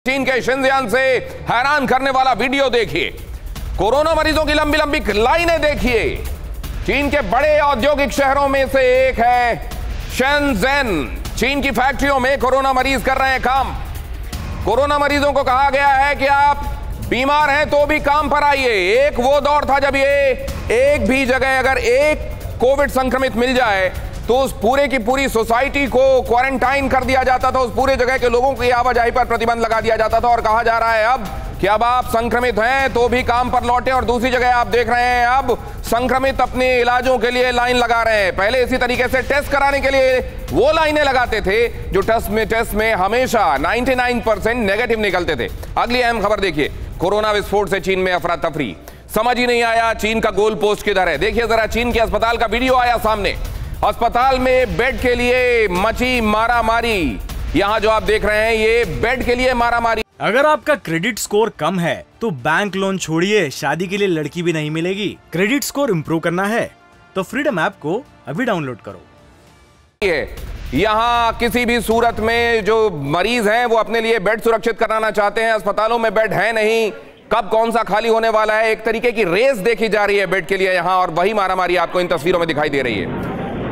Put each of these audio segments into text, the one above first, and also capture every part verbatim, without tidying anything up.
चीन के शिनजियांग से हैरान करने वाला वीडियो देखिए। कोरोना मरीजों की लंबी लंबी लाइनें देखिए। चीन के बड़े औद्योगिक शहरों में से एक है शेनज़ेन। चीन की फैक्ट्रियों में कोरोना मरीज कर रहे हैं काम। कोरोना मरीजों को कहा गया है कि आप बीमार हैं तो भी काम पर आइए। एक वो दौर था जब ये एक भी जगह अगर एक कोविड संक्रमित मिल जाए तो उस पूरे की पूरी सोसाइटी को क्वारंटाइन कर दिया जाता था। उस पूरे जगह के लोगों की आवाजाही पर प्रतिबंध लगा दिया जाता था और कहा जा रहा है अब कि अब आप संक्रमित हैं तो भी काम पर लौटे। और दूसरी जगह आप देख रहे हैं अब संक्रमित अपने इलाजों के लिए लाइन लगा रहे हैं। पहले इसी तरीके से टेस्ट कराने के लिए वो लाइनें लगाते थे जो टेस्ट में टेस्ट में हमेशा निन्यानवे परसेंट नेगेटिव निकलते थे। अगली अहम खबर देखिए। कोरोना विस्फोट से चीन में अफरा तफरी। समझ ही नहीं आया चीन का गोल पोस्ट किधर है। देखिए जरा, चीन के अस्पताल का वीडियो आया सामने। अस्पताल में बेड के लिए मची मारामारी। यहां जो आप देख रहे हैं ये बेड के लिए मारामारी। अगर आपका क्रेडिट स्कोर कम है तो बैंक लोन छोड़िए, शादी के लिए लड़की भी नहीं मिलेगी। क्रेडिट स्कोर इंप्रूव करना है तो फ्रीडम ऐप को अभी डाउनलोड करो। यहां किसी भी सूरत में जो मरीज हैं वो अपने लिए बेड सुरक्षित कराना चाहते हैं। अस्पतालों में बेड है नहीं, कब कौन सा खाली होने वाला है, एक तरीके की रेस देखी जा रही है बेड के लिए यहां। और वही मारामारी आपको इन तस्वीरों में दिखाई दे रही है।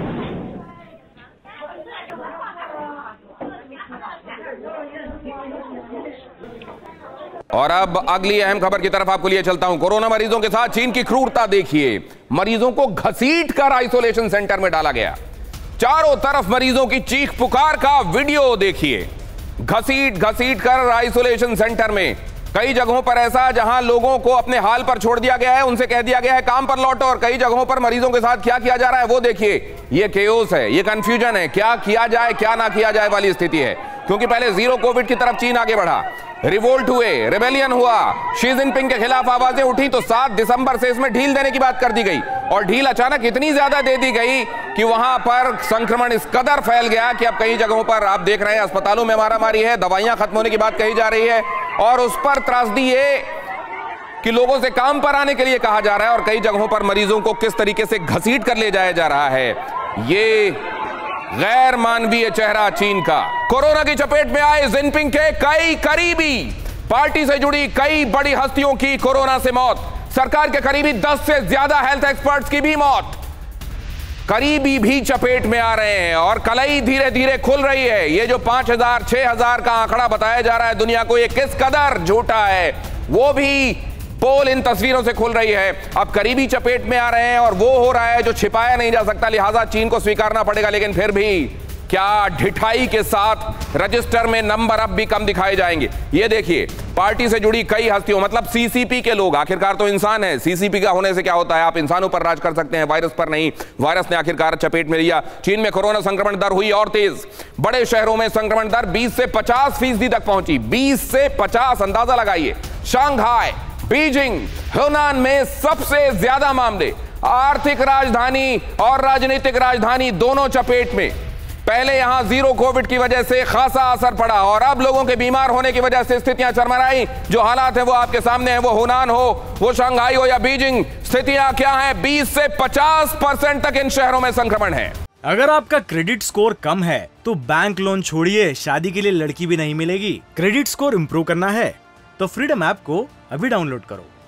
और अब अगली अहम खबर की तरफ आपको लिए चलता हूं। कोरोना मरीजों के साथ चीन की क्रूरता देखिए। मरीजों को घसीट कर आइसोलेशन सेंटर में डाला गया। चारों तरफ मरीजों की चीख पुकार का वीडियो देखिए। घसीट घसीट कर आइसोलेशन सेंटर में। कई जगहों पर ऐसा जहां लोगों को अपने हाल पर छोड़ दिया गया है, उनसे कह दिया गया है काम पर लौटो। और कई जगहों पर मरीजों के साथ क्या किया जा रहा है वो देखिए। ये केओस है, ये कंफ्यूजन है, क्या किया जाए क्या ना किया जाए वाली स्थिति है। क्योंकि पहले जीरो कोविड की तरफ चीन आगे बढ़ा, रिवोल्ट हुए, रेबेलियन हुआ, शी जिनपिंग के खिलाफ आवाजें उठी तो सात दिसंबर से इसमें ढील देने की बात कर दी गई। और ढील अचानक इतनी ज्यादा दे दी गई कि वहां पर संक्रमण इस कदर फैल गया कि अब कई जगहों पर आप देख रहे हैं अस्पतालों में मारामारी है, दवाइयां खत्म होने की बात कही जा रही है। और उस पर त्रासदी ये कि लोगों से काम पर आने के लिए कहा जा रहा है और कई जगहों पर मरीजों को किस तरीके से घसीट कर ले जाया जा रहा है। ये गैर मानवीय चेहरा चीन का। कोरोना की चपेट में आए जिनपिंग के कई करीबी, पार्टी से जुड़ी कई बड़ी हस्तियों की कोरोना से मौत। सरकार के करीबी दस से ज्यादा हेल्थ एक्सपर्ट्स की भी मौत। करीबी भी चपेट में आ रहे हैं और कलई धीरे धीरे खुल रही है। ये जो पांच हजार छह हजार का आंकड़ा बताया जा रहा है दुनिया को, ये किस कदर झूठा है वो भी पोल इन तस्वीरों से खुल रही है। अब करीबी चपेट में आ रहे हैं और वो हो रहा है जो छिपाया नहीं जा सकता, लिहाजा चीन को स्वीकारना पड़ेगा। लेकिन फिर भी क्या ढिठाई के साथ रजिस्टर में नंबर अब भी कम दिखाए जाएंगे। ये देखिए, पार्टी से जुड़ी कई हस्तियों, मतलब सीसीपी के लोग, आखिरकार तो इंसान है। सीसीपी का होने से क्या होता है, आप इंसानों पर राज कर सकते हैं, वायरस पर नहीं। वायरस ने आखिरकार चपेट में लिया। चीन में कोरोना संक्रमण दर हुई और तेज। बड़े शहरों में संक्रमण दर बीस से पचास फीसदी तक पहुंची। बीस से पचास, अंदाजा लगाइए। शांघाई, बीजिंग, हुनान में सबसे ज्यादा मामले। आर्थिक राजधानी और राजनीतिक राजधानी दोनों चपेट में। पहले यहां जीरो कोविड की वजह से खासा असर पड़ा और अब लोगों के बीमार होने की वजह से स्थितियां चरमराई। जो हालात हैं वो आपके सामने हैं। वो हुनान हो, वो शंघाई हो या बीजिंग, स्थितियां क्या हैं? बीस से पचास परसेंट तक इन शहरों में संक्रमण है। अगर आपका क्रेडिट स्कोर कम है तो बैंक लोन छोड़िए, शादी के लिए लड़की भी नहीं मिलेगी। क्रेडिट स्कोर इंप्रूव करना है तो फ्रीडम ऐप को अभी डाउनलोड करो।